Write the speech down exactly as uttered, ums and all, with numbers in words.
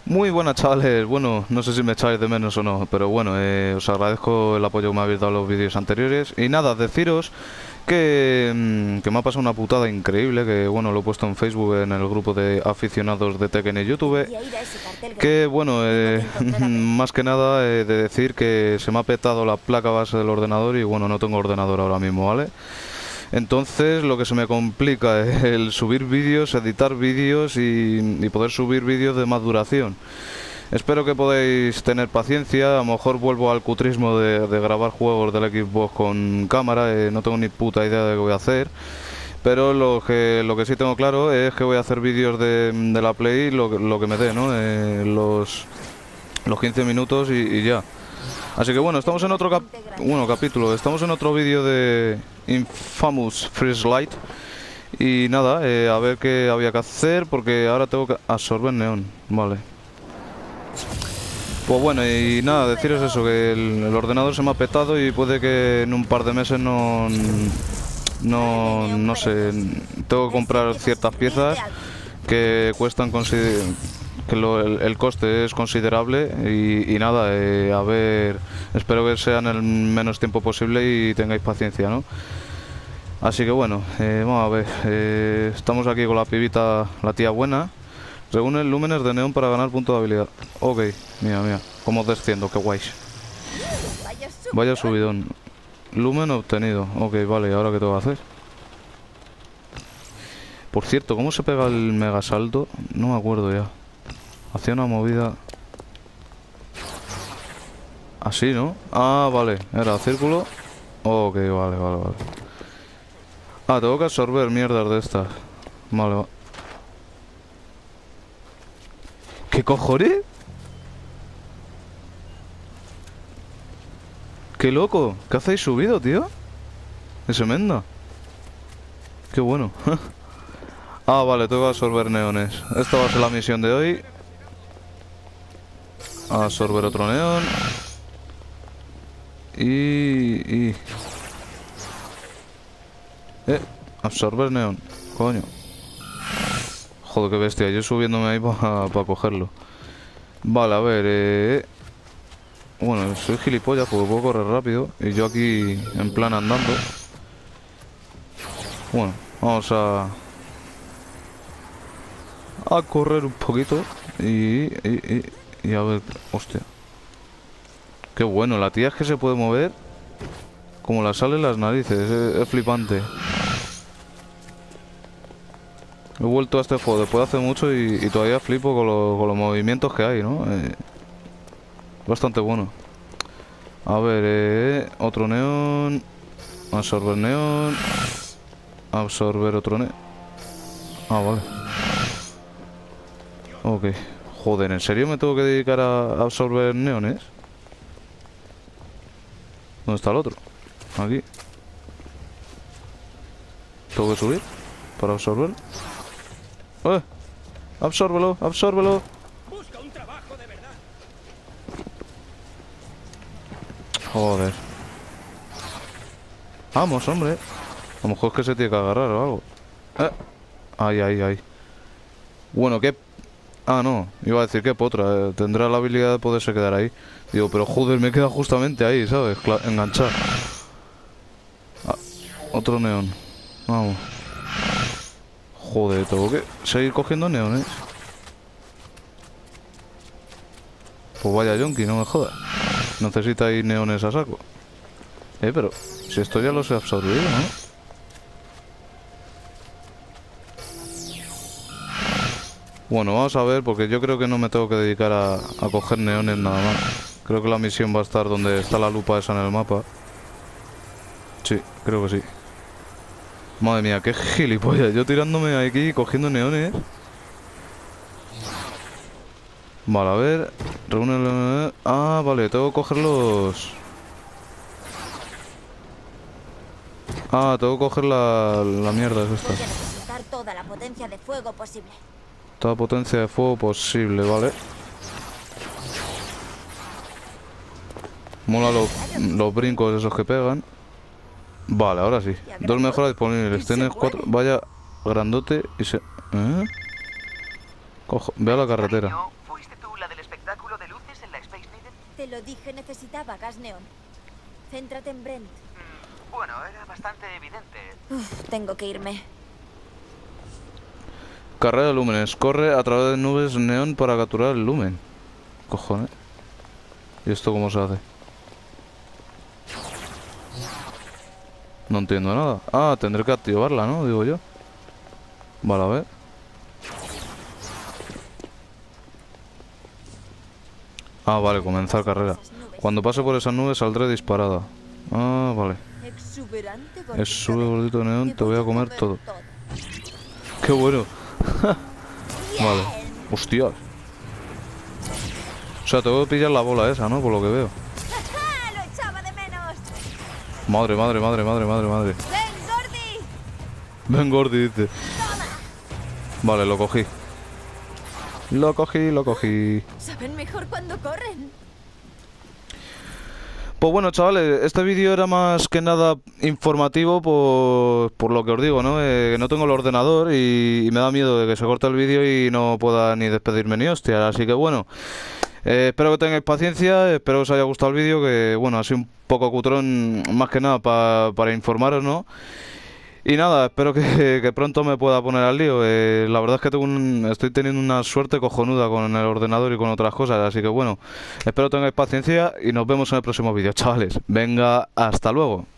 Muy buenas, chavales. Bueno, no sé si me echáis de menos o no, pero bueno, eh, os agradezco el apoyo que me habéis dado en los vídeos anteriores. Y nada, deciros que, mm, que me ha pasado una putada increíble, que bueno, lo he puesto en Facebook en el grupo de aficionados de Tekken en YouTube. Debería ir a ese cartel Que grande. bueno, Tengo que eh, encontrar a Penny. más que nada eh, de decir que se me ha petado la placa base del ordenador y bueno, no tengo ordenador ahora mismo, ¿vale? Entonces lo que se me complica es el subir vídeos, editar vídeos y, y poder subir vídeos de más duración. Espero que podáis tener paciencia, a lo mejor vuelvo al cutrismo de, de grabar juegos del Xbox con cámara, eh, no tengo ni puta idea de qué voy a hacer. Pero lo que, lo que sí tengo claro es que voy a hacer vídeos de, de la Play lo, que- lo que me dé, ¿no? Eh, los, los quince minutos y, y ya. Así que bueno, estamos en otro cap bueno, capítulo, estamos en otro vídeo de Infamous First Light. Y nada, eh, a ver qué había que hacer porque ahora tengo que absorber neón, vale. Pues bueno, y nada, deciros eso, que el, el ordenador se me ha petado y puede que en un par de meses no... No, no sé, tengo que comprar ciertas piezas que cuestan consider que lo- el, el coste es considerable y, y nada, eh, a ver, espero que sea en el menos tiempo posible y tengáis paciencia, ¿no? Así que bueno, eh, vamos a ver, eh, estamos aquí con la pibita, la tía buena. Reúne lúmenes de neón para ganar punto de habilidad. Ok, mira, mira, cómo desciendo, qué guays. Vaya Vaya subidón. subidón. Lumen obtenido. Ok, vale, ¿y ahora qué tengo que hacer? Por cierto, ¿cómo se pega el mega salto? No me acuerdo ya. Hacía una movida... Así, ¿no? Ah, vale. Era círculo. Ok, vale, vale, vale. Ah, tengo que absorber mierdas de estas. Vale, va. ¿Qué cojones? ¡Qué loco! ¿Qué hacéis subido, tío? Es tremenda. Qué bueno. Ah, vale, tengo que absorber neones. Esta va a ser la misión de hoy. Absorber otro neón. Y... y... Eh, absorber neón. Coño. Joder, qué bestia. Yo subiéndome ahí para cogerlo. Vale, a ver, eh... bueno, soy gilipollas porque puedo correr rápido. Y yo aquí en plan andando. Bueno, vamos a... A correr un poquito. Y... y, y, y a ver... Hostia. Qué bueno, la tía es que se puede mover como la salen las narices. Es, es flipante. He vuelto a este juego después de hace mucho y, y todavía flipo con, lo- con los movimientos que hay, ¿no? Eh, bastante bueno. A ver, eh, otro neón. Absorber neón. Absorber otro neón. Ah, vale. Ok. Joder, ¿en serio me tengo que dedicar a absorber neones? ¿Dónde está el otro? Aquí. ¿Tengo que subir para absorber? ¡Eh! ¡Absórbelo! ¡Absórbelo! Busca un trabajo de verdad. Joder. Vamos, hombre. A lo mejor es que se tiene que agarrar o algo. Eh. Ay, ay, ay. Bueno, ¿qué? Ah, no. Iba a decir que potra. eh, Tendrá la habilidad de poderse quedar ahí. Digo, pero joder, me queda justamente ahí, ¿sabes? Cla- enganchar. Ah, otro neón. Vamos. Joder, tengo que seguir cogiendo neones. Pues vaya yonki, no me jodas. Necesitáis neones a saco. Eh, pero si esto ya los he absorbido, ¿no? Bueno, vamos a ver, porque yo creo que no me tengo que dedicar a, a coger neones nada más. Creo que la misión va a estar donde está la lupa esa en el mapa. Sí, creo que sí. Madre mía, qué gilipollas. Yo tirándome aquí cogiendo neones. Vale, a ver. Reúne... Ah, vale, tengo que coger los... Ah, tengo que coger la, la mierda es esta. Voy a necesitar toda la potencia de fuego posible. Toda potencia de fuego posible, ¿vale? Mola los, los brincos esos que pegan. Vale, ahora sí. Dos mejoras disponibles. Tienes cuatro... Vaya grandote y se... ¿Eh? Cojo... Ve a la carretera. Cariño, ¿fuiste tú Te lo dije, necesitaba gas neón. Céntrate en Brent. Bueno, era bastante evidente. Uf, tengo que irme. Carrera de lúmenes. Corre a través de nubes neón para capturar el lumen. Cojones. ¿Y esto cómo se hace? No entiendo nada. Ah, tendré que activarla, ¿no? Digo yo. Vale, a ver. Ah, vale, comenzar carrera. Cuando pase por esas nubes saldré disparada. Ah, vale. Exuberante Es gordito sube de- gordito de neón, Te te voy a comer todo. ¡Qué bueno! Vale. Hostia. O sea, tengo que pillar la bola esa, ¿no? Por lo que veo. ¡Ah, lo echaba de menos! Madre, madre, madre, madre, madre, madre. ¡Ven, Gordy! Ven, Gordy, dice. Vale, lo cogí. Lo cogí, lo cogí. Saben mejor cuando corren. Pues bueno, chavales, este vídeo era más que nada informativo por, por lo que os digo, ¿no? Eh, que no tengo el ordenador y, y me da miedo de que se corte el vídeo y no pueda ni despedirme ni hostia. Así que bueno, eh, espero que tengáis paciencia, espero que os haya gustado el vídeo, que bueno, ha sido un poco cutrón más que nada pa- para informaros, ¿no? Y nada, espero que, que pronto me pueda poner al lío. Eh, la verdad es que tengo un- estoy teniendo una suerte cojonuda con el ordenador y con otras cosas. Así que bueno, espero tengáis paciencia y nos vemos en el próximo vídeo, chavales. Venga, hasta luego.